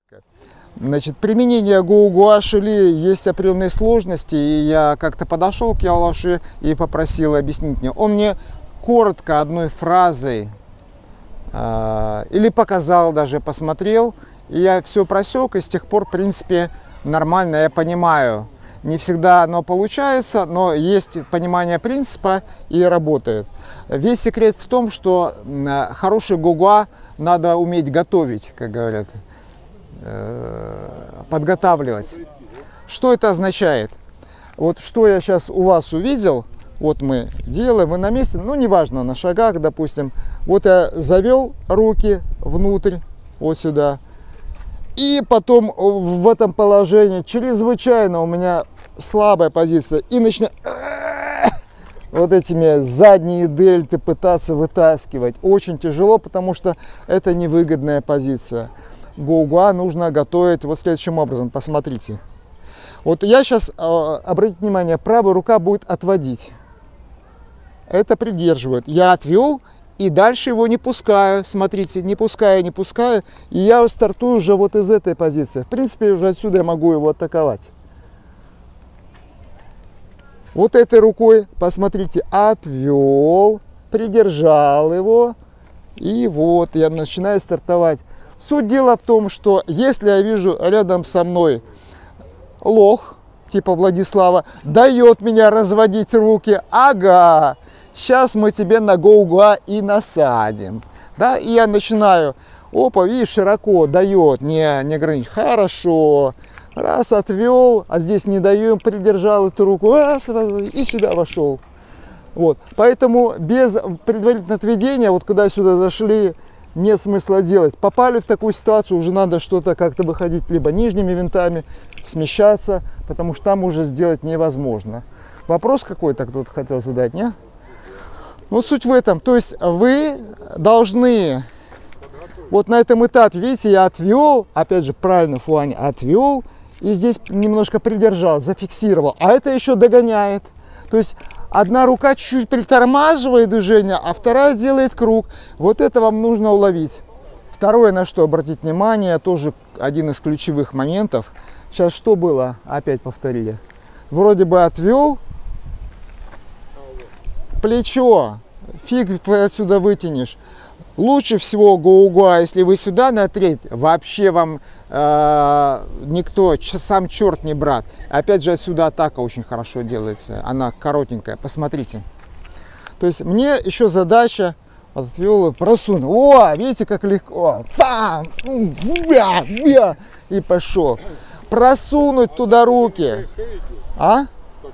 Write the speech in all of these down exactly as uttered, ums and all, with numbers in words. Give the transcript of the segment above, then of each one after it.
Значит, применение Гоу-Гуа Шили есть определенные сложности, и я как-то подошел к Яолаши и попросил объяснить мне. Он мне коротко одной фразой э, или показал даже, посмотрел, и я все просек, и с тех пор, в принципе, нормально, я понимаю. Не всегда оно получается, но есть понимание принципа и работает. Весь секрет в том, что хороший Гоу-Гуа надо уметь готовить, как говорят, подготавливать. Что это означает? Вот что я сейчас у вас увидел, вот мы делаем, вы на месте, ну неважно, на шагах, допустим. Вот я завел руки внутрь, вот сюда. И потом в этом положении чрезвычайно у меня слабая позиция. И начинаю вот этими задние дельты пытаться вытаскивать. Очень тяжело, потому что это невыгодная позиция. Гоу-Гуа нужно готовить вот следующим образом. Посмотрите. Вот я сейчас, обратите внимание, правая рука будет отводить. Это придерживает. Я отвел. И дальше его не пускаю, смотрите, не пускаю, не пускаю. И я стартую уже вот из этой позиции. В принципе, уже отсюда я могу его атаковать. Вот этой рукой, посмотрите, отвел, придержал его. И вот я начинаю стартовать. Суть дела в том, что если я вижу рядом со мной лох, типа Владислава, дает меня разводить руки, ага. Сейчас мы тебе на Гоу-Гуа и насадим. Да, и я начинаю, опа, видишь, широко дает, не, не ограничить. Хорошо. Раз отвел, а здесь не даю, придержал эту руку, раз, раз, и сюда вошел. Вот. Поэтому без предварительного отведения, вот когда сюда зашли, нет смысла делать. Попали в такую ситуацию, уже надо что-то как-то выходить либо нижними винтами, смещаться, потому что там уже сделать невозможно. Вопрос какой-то кто-то хотел задать, не? Ну, суть в этом, то есть вы должны, вот на этом этапе, видите, я отвел, опять же, правильно в фуане, отвел, и здесь немножко придержал, зафиксировал, а это еще догоняет. То есть одна рука чуть-чуть притормаживает движение, а вторая делает круг. Вот это вам нужно уловить. Второе, на что обратить внимание, тоже один из ключевых моментов. Сейчас что было? Опять повторили. Вроде бы отвел. Плечо, фиг отсюда вытянешь. Лучше всего Гоу-Гуа, если вы сюда на треть, вообще вам э, никто, сам черт не брат. Опять же, отсюда атака очень хорошо делается, она коротенькая, посмотрите. То есть мне еще задача, вот отвел, просунул. О, видите, как легко. И пошел. Просунуть туда руки. А?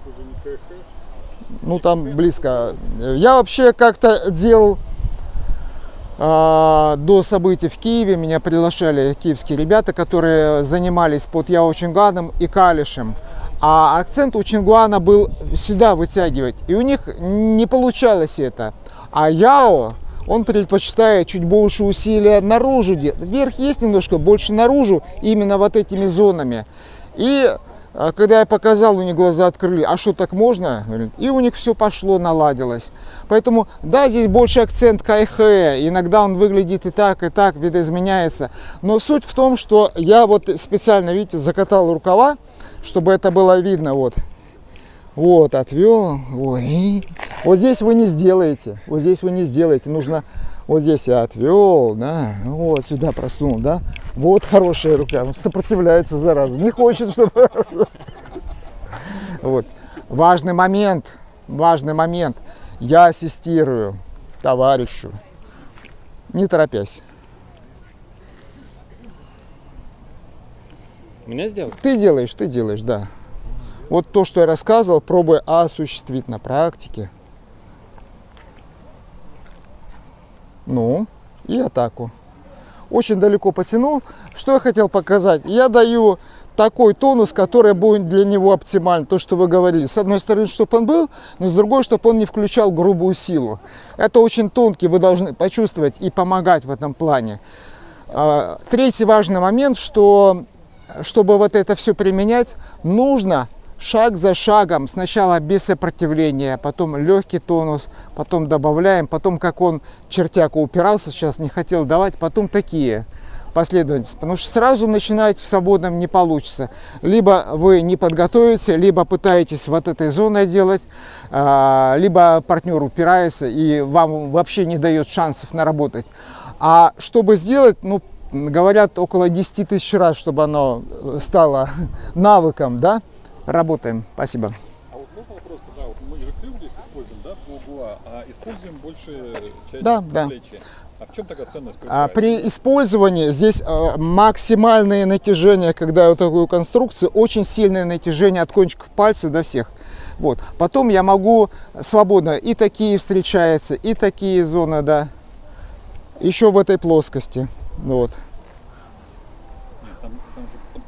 Ну, там близко. Я вообще как-то делал э, до событий в Киеве, меня приглашали киевские ребята, которые занимались под Яо Чинганом и Калишем. А акцент у Чингуана был сюда вытягивать, и у них не получалось это. А Яо, он предпочитает чуть больше усилия наружу. Вверх есть немножко, больше наружу, именно вот этими зонами. И когда я показал, у них глаза открыли, а что, так можно? И у них все пошло, наладилось. Поэтому, да, здесь больше акцент кайхэ, иногда он выглядит и так, и так, видоизменяется. Но суть в том, что я вот специально, видите, закатал рукава, чтобы это было видно, вот. Вот, отвел. Ой. Вот здесь вы не сделаете, вот здесь вы не сделаете, нужно... Вот здесь я отвел, да, вот сюда просунул, да. Вот хорошая рука, он сопротивляется, зараза, не хочет, чтобы... Вот. Важный момент, важный момент. Я ассистирую товарищу, не торопясь. Меня сделал? Ты делаешь, ты делаешь, да. Вот то, что я рассказывал, пробуй осуществить на практике. Ну, и атаку. Очень далеко потянул. Что я хотел показать? Я даю такой тонус, который будет для него оптимален. То, что вы говорили. С одной стороны, чтобы он был, но с другой, чтобы он не включал грубую силу. Это очень тонкий, вы должны почувствовать и помогать в этом плане. Третий важный момент, что чтобы вот это все применять, нужно шаг за шагом, сначала без сопротивления, потом легкий тонус, потом добавляем, потом как он чертяку упирался, сейчас не хотел давать, потом такие. последовательность, потому что сразу начинать в свободном не получится. Либо вы не подготовите, либо пытаетесь вот этой зоной делать, либо партнер упирается и вам вообще не дает шансов наработать. А чтобы сделать, ну, говорят, около десяти тысяч раз, чтобы оно стало навыком, да? Работаем. Спасибо. А вот можно вопрос, да, вот мы же крюк здесь используем, да, по угла, а используем больше часть Да, да. плечи. А в чем тогда ценность? А при использовании здесь а, максимальное натяжение, когда я вот такую конструкцию, очень сильное натяжение от кончиков пальцев до всех. Вот. Потом я могу свободно, и такие встречаются, и такие зоны, да, еще в этой плоскости. Вот. Нет, там, там же,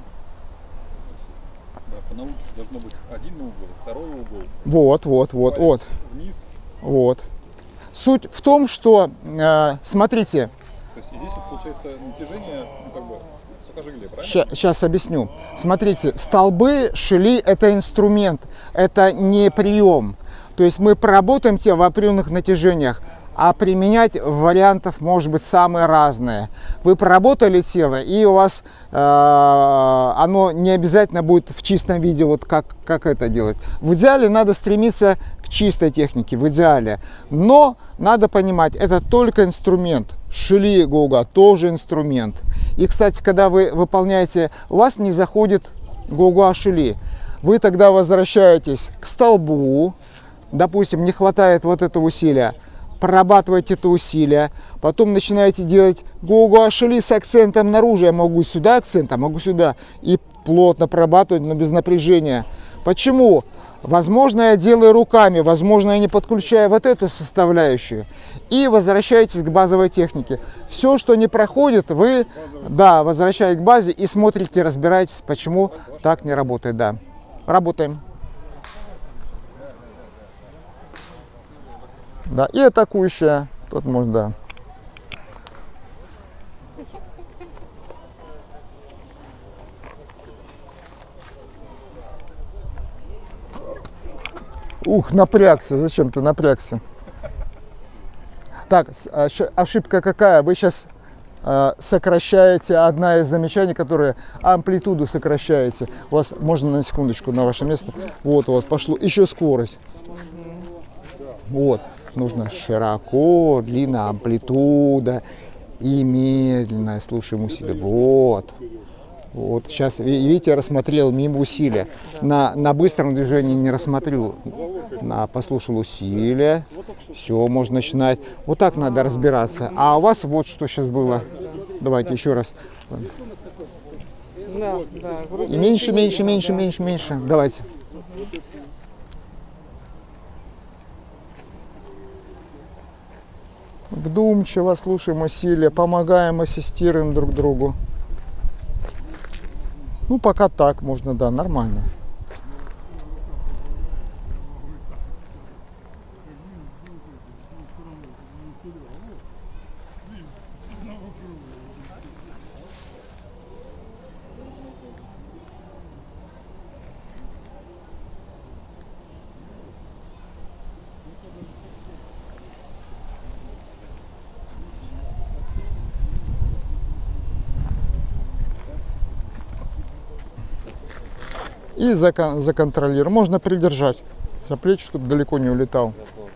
да, по науке должно быть один угол, второй угол. Вот, вот, вот, вот. Вниз. Вот. Суть в том, что, э, смотрите. То есть здесь вот получается натяжение, ну, как бы, сухожилия, правильно? Сейчас объясню. Смотрите, столбы, шили – это инструмент, это не прием. То есть мы проработаем те в определенных натяжениях, а применять вариантов может быть самые разные. Вы проработали тело, и у вас э, оно не обязательно будет в чистом виде, вот как, как это делать. В идеале надо стремиться к чистой технике, в идеале. Но надо понимать, это только инструмент. Шили гога тоже инструмент. И, кстати, когда вы выполняете, у вас не заходит гога шили. Вы тогда возвращаетесь к столбу, допустим, не хватает вот этого усилия, прорабатываете это усилие, потом начинаете делать гога шили с акцентом наружу. Я могу сюда акцент, а могу сюда. И плотно прорабатывать, но без напряжения. Почему? Возможно, я делаю руками, возможно, я не подключаю вот эту составляющую. И возвращаетесь к базовой технике. Все, что не проходит, вы, да, возвращаетесь к базе и смотрите, разбираетесь, почему так не работает. Да. Работаем. Да, и атакующая. Тут можно, да. Ух, напрягся. Зачем ты напрягся? Так, ошибка какая? Вы сейчас э, сокращаете, одна из замечаний, которые амплитуду сокращаете. У вас, можно на секундочку на ваше место. Вот, вот, пошло. Еще скорость. Вот. Нужно широко, длинная амплитуда и медленно слушаем усилия. Вот. Вот. Сейчас, видите, я рассмотрел мимо усилия. На, на быстром движении не рассмотрю. На, послушал усилия. Все, можно начинать. Вот так надо разбираться. А у вас вот что сейчас было. Давайте еще раз. И меньше, меньше, меньше, меньше, меньше. Давайте. Вдумчиво слушаем усилия, помогаем, ассистируем друг другу. Ну, пока так можно, да, нормально. И закон, законтролируем. Можно придержать за плечи, чтобы далеко не улетал.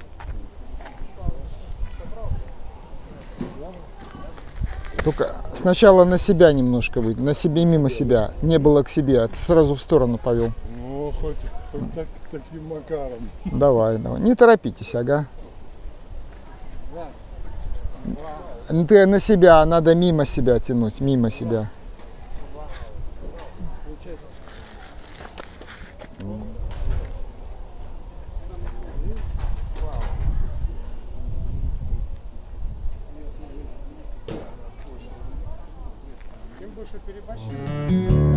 Только сначала на себя немножко выйти, на себе, мимо себя. Не было к себе, а ты сразу в сторону повел. Ну, хоть, хоть так, таким макаром. Давай, давай. Не торопитесь, ага. Ты на себя, надо мимо себя тянуть, мимо себя. Чем больше переборщик.